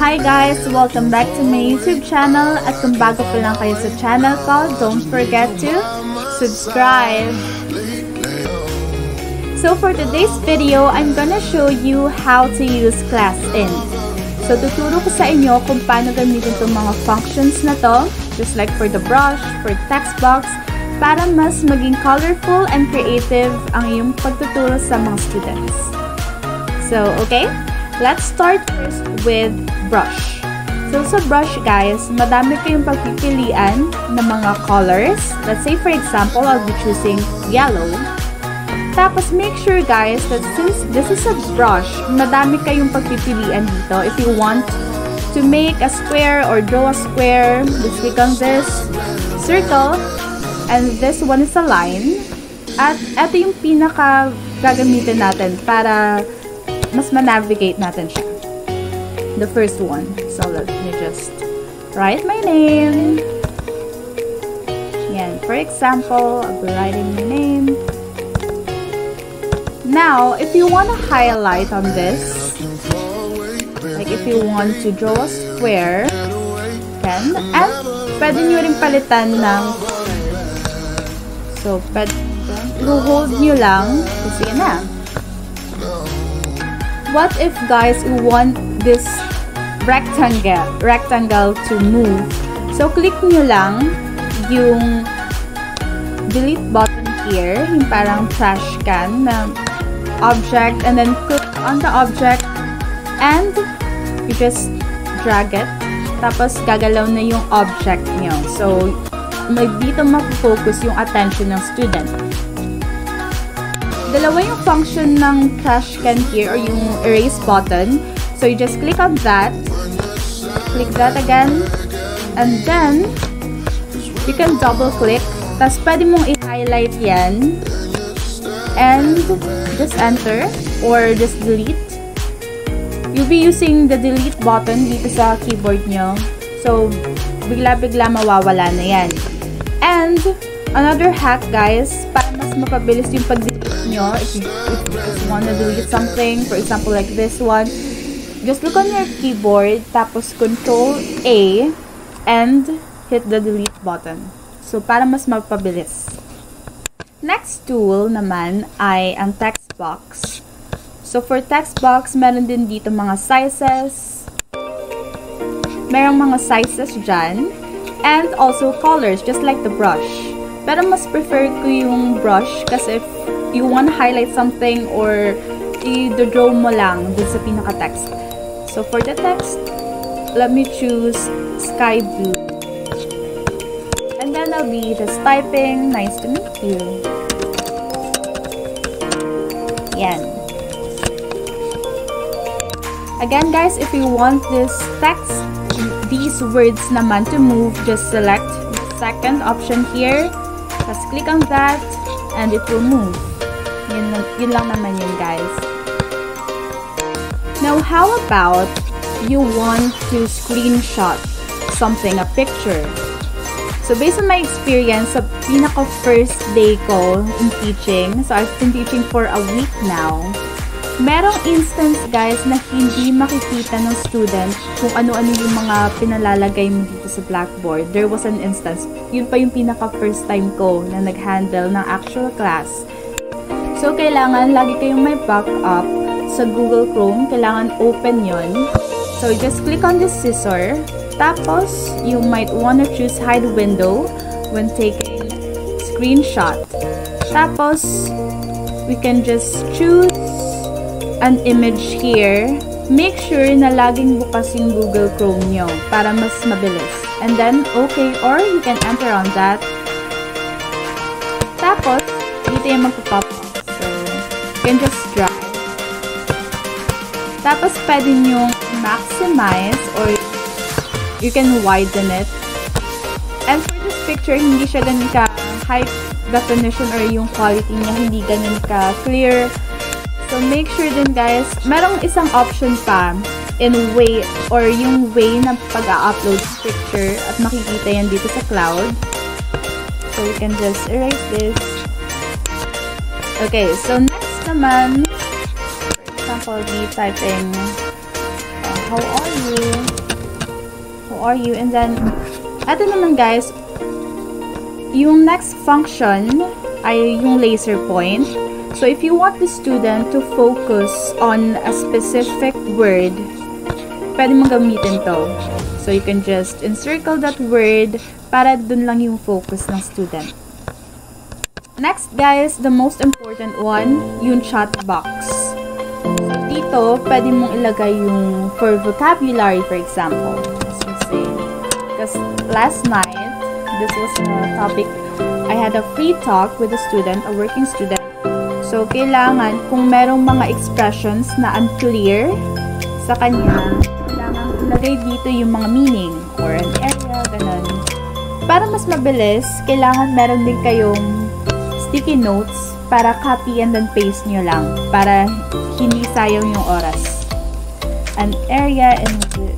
Hi guys! Welcome back to my YouTube channel at kung bago pa lang kayo sa channel ko, don't forget to subscribe! So for today's video, I'm gonna show you how to use class in. So tuturo ko sa inyo kung paano gamitin itong mga functions na to, just like for the brush, for the text box, para mas maging colorful and creative ang iyong pagtuturo sa mga students. So okay? Let's start first with brush. So sa brush guys, madami kayong pagpipilian ng mga colors. Let's say for example, I'll be choosing yellow. Tapos make sure guys that since this is a brush, madami kayong pagpipilian dito. If you want to make a square or draw a square, just click on this circle and this one is a line. At ito yung pinaka gagamitin natin para mas ma-navigate natin siya. The first one. So, let me just write my name. Yan. For example, I'll be writing my name. Now, if you want to highlight on this, like if you want to draw a square, then, and pwede nyo rin palitan ng so, pwede i-hold nyo lang kasi yan na. What if guys you want this rectangle to move? So click nyo lang yung delete button here, yung parang trash can na object, and then click on the object and you just drag it. Tapos gagalaw na yung object nyo. So dito mapofocus yung attention ng student. Dalawa yung function ng trash can here or yung erase button. So you just click on that. Click that again. And then, you can double click. Tapos pwede mong i-highlight yan. And just enter or just delete. You'll be using the delete button dito sa keyboard nyo. So, bigla-bigla mawawala na yan. And, another hack guys, para mas mapabilis yung pag-delete nyo, if you want to delete something, for example like this one, just look on your keyboard, tapos Control A, and hit the delete button. So, para mas mapabilis. Next tool naman ay ang text box. So, for text box, meron din dito mga sizes. Merong mga sizes dyan. And also colors, just like the brush. Pero mas prefer ko yung brush kasi if you want to highlight something or i-draw mo lang dun sa pinaka-text. So, for the text, let me choose sky blue. And then I'll be just typing, nice to meet you. Yan. Again guys, if you want this text, these words naman to move, just select the second option here. Just click on that and it will move. Yun lang naman yun guys. Now how about you want to screenshot something, a picture? So based on my experience sa pinaka first day ko in teaching, so I've been teaching for a week now, merong instance guys na hindi makikita ng student kung ano-ano yung mga pinalalagay mo dito sa blackboard. There was an instance, yun pa yung pinaka first time ko na nag-handle ng actual class. So kailangan lagi kayong may backup sa Google Chrome, kailangan open yon. So just click on this scissor, tapos you might wanna choose hide window when taking screenshot. Tapos we can just choose an image here. Make sure na laging bukas yung Google Chrome nyo para mas mabilis. And then, okay, or you can enter on that. Tapos, dito yung magpapop up. So, you can just drag. Tapos, pwede nyo maximize or you can widen it. And for this picture, hindi siya ganun ka high definition or yung quality niya hindi ganun ka clear. So, make sure din guys, merong isang option pa in way or yung way na pag-upload picture at makikita yan dito sa cloud. So, you can just erase this. Okay, so next naman, for example, be typing how are you? How are you? And then, eto naman guys, yung next function ay yung laser point. So, if you want the student to focus on a specific word, pwede mong gamitin to. So, you can just encircle that word para dun lang yung focus ng student. Next, guys, the most important one, yung chat box. So, dito, pwede mong ilagay yung for vocabulary, for example. So, say, because last night, this was a topic, I had a free talk with a student, a working student. So, kailangan, kung merong mga expressions na unclear sa kanya, kailangan ilagay dito yung mga meaning or an area, ganun. Para mas mabilis, kailangan meron din kayong sticky notes para copy and then paste nyo lang para hindi sayang yung oras. An area and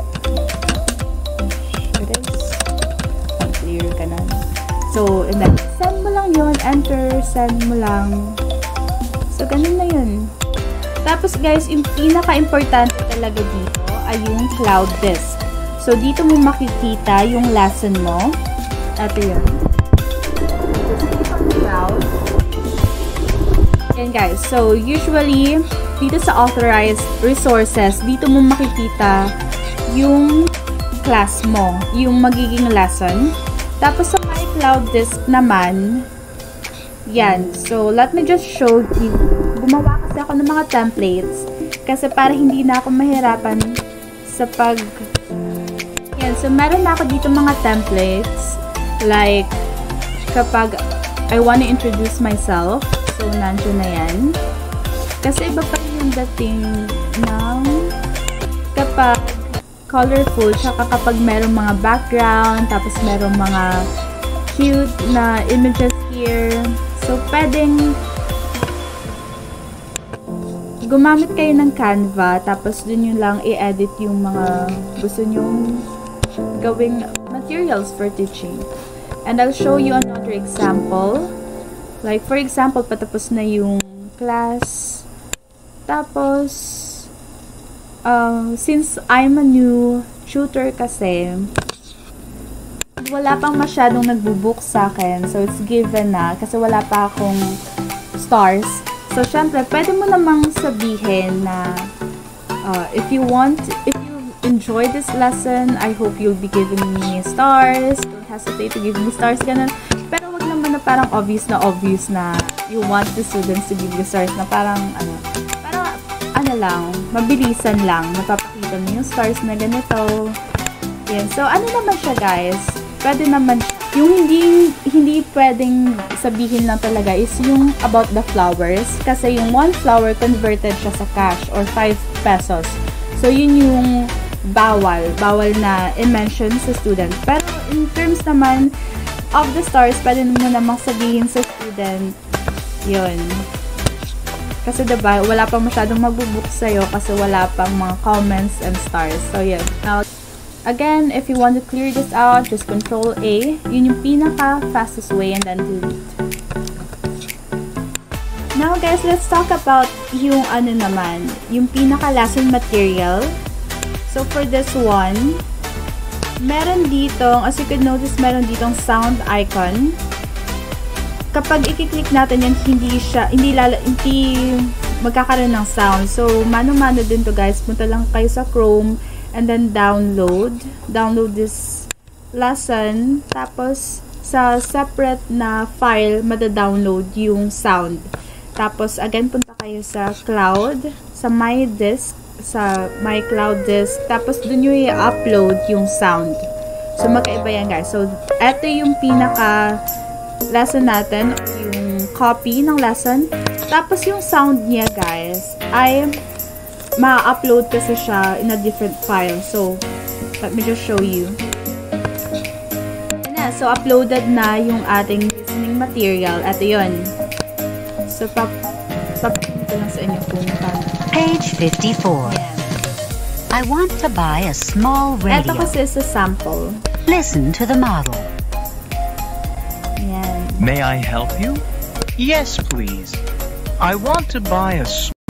unclear, ganun. So, and then, send mo lang yun, enter, send mo lang. So, ganun na yun. Tapos, guys, yung pinaka-importante talaga dito ay yung cloud disk. So, dito mo makikita yung lesson mo. Ito yun. Cloud. Yan, guys. So, usually, dito sa authorized resources, dito mo makikita yung class mo, yung magiging lesson. Tapos, sa my cloud disk naman, yan. So, let me just show you. Gumawa kasi ako ng mga templates kasi para hindi na ako mahirapan sa pag... Yan. So, meron na ako dito mga templates like kapag I want to introduce myself. So, nandiyan na yan. Kasi iba pa yung dating ng kapag colorful tsaka kapag meron mga background tapos meron mga cute na images here. So, pwedeng gumamit kayo ng Canva, tapos dun nyo lang i-edit yung mga gusto nyong gawing materials for teaching. And I'll show you another example. Like, for example, patapos na yung class. Tapos, since I'm a new tutor kasi, wala pang masyadong nagbubook sa akin. So, it's given na. Kasi wala pa akong stars. So, syempre, pwede mo namang sabihin na if you enjoy this lesson, I hope you'll be giving me stars. Don't hesitate to give me stars. Ganun. Pero wag naman na parang obvious na you want the students to give you stars na parang lang, mabilisan lang. Napapakita mo yung stars na ganito. Yan. So, ano naman siya, guys? Pwede naman siya. Yung hindi pwedeng sabihin lang talaga is yung about the flowers. Kasi yung one flower converted siya sa cash or 5 pesos. So, yun yung bawal na i-mention sa student. Pero, in terms naman of the stars, pwede mo namang sabihin sa student yun. Kasi diba, wala pang masyadong magbubook sa'yo kasi wala pang mga comments and stars. So, yun. Now, again, if you want to clear this out, just Control A. Yun yung pinaka-fastest way and then delete. Now, guys, let's talk about yung ano naman, yung pinaka-lesson material. So, for this one, meron ditong, as you can notice, meron ditong sound icon. Kapag i-click natin yan, hindi magkakaroon ng sound. So, mano-mano din to, guys. Punta lang kayo sa Chrome and then download this lesson. Tapos, sa separate na file, mada-download yung sound. Tapos, again, punta kayo sa cloud, sa my disk, sa my cloud disk. Tapos, dun nyo i-upload yung sound. So, magkaiba yan, guys. So, eto yung lesson natin, yung copy ng lesson. Tapos, yung sound niya, guys, ay ma-upload kasi siya in a different file. So, let me just show you. So, uploaded na yung ating listening material. Ito yun. So, papakita ko lang sa inyo kung paano. Page 54. Yes. I want to buy a small radio. Ito kasi sa sample. Listen to the model. Yan. May I help you? Yes, please. I want to buy a